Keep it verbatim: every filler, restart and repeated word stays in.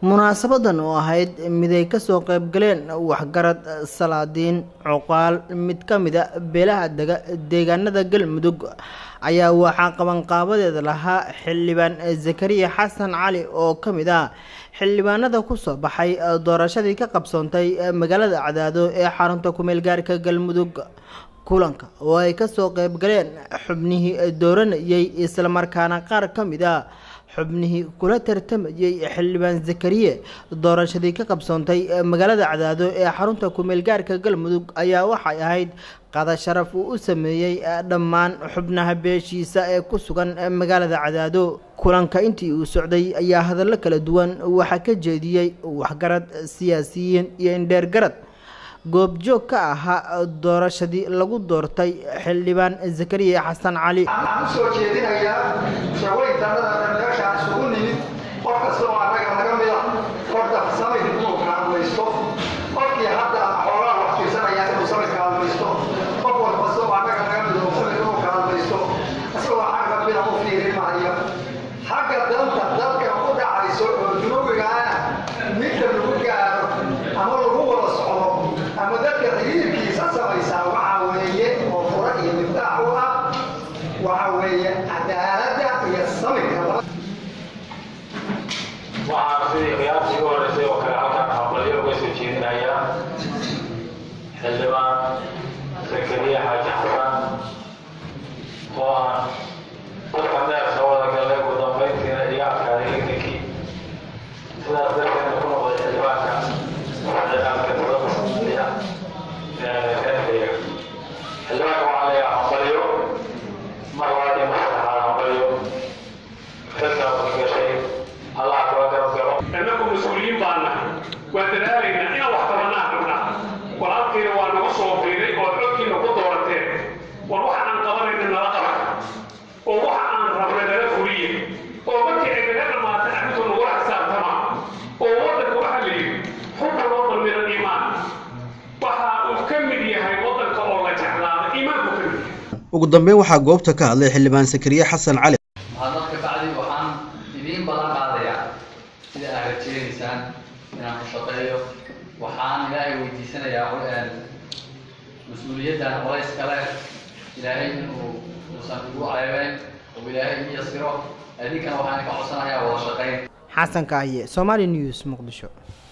munaasabadan oo ahayd mid ay ka soo qayb galeen waxgarad salaadiin cuqaal mid ka mid ah beelaha deegaanada Galmudug ayaa waxa qaban qaabadeeda lahaa xildhibaan Zakariya Xasan Cali oo ka mid ah xildhibaanada ku soo baxay doorashadii ka qabsoontay magaalada Cadaado ee xarunta ku meel gaarka Galmudug kulanka oo ay ka soo qayb galeen xubnihii dooranayay isla markaana qaar ka mid ah xubnihii kula tartamayay xildhibaan Zakariya doorashadii ka qabsoontay magaalada Cadaado ee xarunta ku meel gaarka Galmudug ayaa waxay ahayd qada sharaf uu u sameeyay dhammaan xubnaha beeshiisa ee ku sugan magaalada Cadaado kulanka intii uu socday ayaa hadallo kala duwan waxa ka jeediyay waxgarad siyaasiyiin iyo indheer garad goob joog ka ahaa doorashadii lagu doortay xildhibaan Zakariya Xasan Cali soo jeedinaya shaqooyinka meesha isugu nimid qof kasta oo anaga naga mid ah qorta samir inuu kaalmaysto qofkii hadda xoolaha wax fiirsanaya inuu samir kaalmaysto qof walba soo anaga naga mid ah samir inuu kaalmaysto asoo xagga bila u fiirin maayo xagga danta dadka u dhacayso oo dunubigaana midka lagu gaaro ama lagu wada socdo ama dadka xiriirkiisa samaysa waxa weeye oo fura iyo miftaax u ah waxa weeye cadaaladda iyo samirka waxaan sidii qiyaastii u horeysay oo kale halkan aqbalyo uga soo jeedinaya xildhibaan Zakariya Xaaji Xasan oo aan dadka dheer soo wada galay ugu dambeyntiina iga adkaaday ligninkii sidaas darteed ku noqday xildhibaanka xildhibaanka toddoba saniya reerkayga xildhibaanka waxaa leeyahay aqbalyo mar labaad iyo mar saddexaad aqbalyo dadka u gashay الله أكبر أكبر. أنكم مسؤولين بعنا ودرارينا إلى وقت مناهنا ولكن وأنا وصل فيني وأحكي نقود ورتين وروح عن قبرنا من الأقرب وروح عن ربنا الفورية وبكي أجلنا ما تعبت نقول حساب تمام ووضع وحلي حب الوطن من الإيمان وكمل هاي وطن كأولى جعلنا إيمان مكمل. ugu dambeyn waxaa goobta ka hadlay xildhibaan Zakariya Xasan Cali waxaan ilaahay weydiisanayaa oo mas'uuliyadda qoys kale ilaahay inuu uusan ugu ceebeen oo ilaahay iyo siro adinkana waxaan ka codsanayaa wada shaqeyn Xasan Kaaye Somali News Muqdisho.